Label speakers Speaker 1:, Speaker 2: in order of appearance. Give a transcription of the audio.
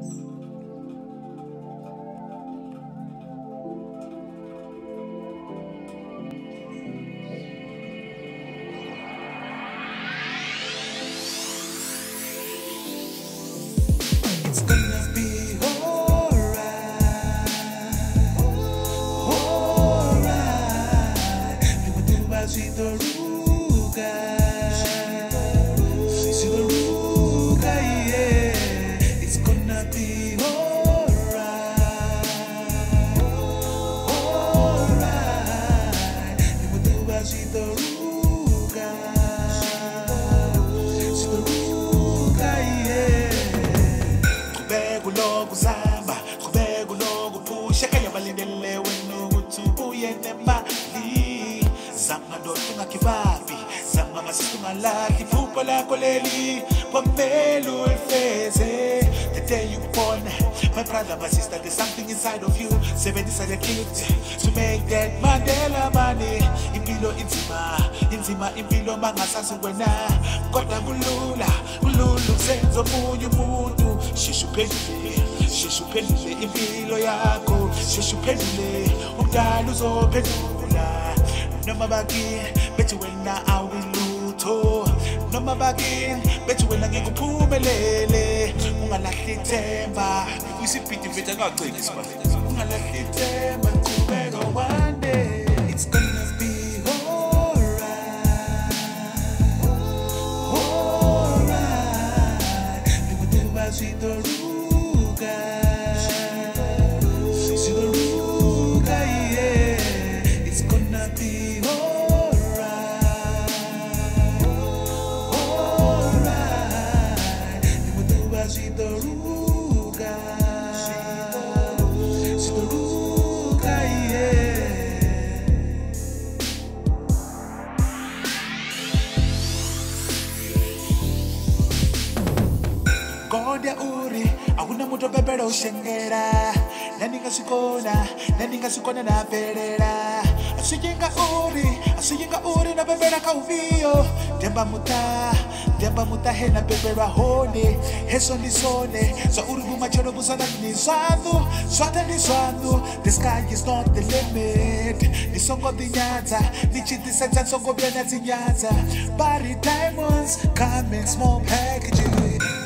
Speaker 1: It's gonna be alright, alright. Limutuba sitoruga, sitoruga, yeah. It's gonna be alright, alright. Limutuba sitoruga, sitoruga, yeah. Kulogu zamba, kulogu pusha kaya balindele wenu utubuye nemali. Zama dotunga kivavi, zama masitunga laki, fupa la koleli, pamelu elfeze. The day you were born, my brother, my sister, there's something inside of you. 7 decided to make that Mandela money. Impilo intima, impilo mangasasi wena. Koda gulula, senzo munyu muntu. Shishuphendule impilo yakho, shishuphendule umdala uzophendula. Noma bagini bethi wena awilutho, noma bagini bethi wena ngeke uphumelele. Ungalahli ithemba, usiphithi mfethu akagcini isibani. Ungalahli ithemba, qhubeka one day. It's gonna be alright, alright. Limutuba sitoruga, sitoruga, yeah. It's gonna be alright, alright. Limutuba sitoruga, sitoruga, yeah. Ngoda uri, akuna muntu bebera ushengera. Naninga sikona na perera. Asiyinga uri na bebera kauvio. Demba muta hena bebera hone. Heso ni zone, so uri bumachoro busana ni sandu. Swata ni sandu, the sky is not the limit. Ni songo di nyanza, ni chiti senza songo biana di nyanza. Bari diamonds, come in small packages.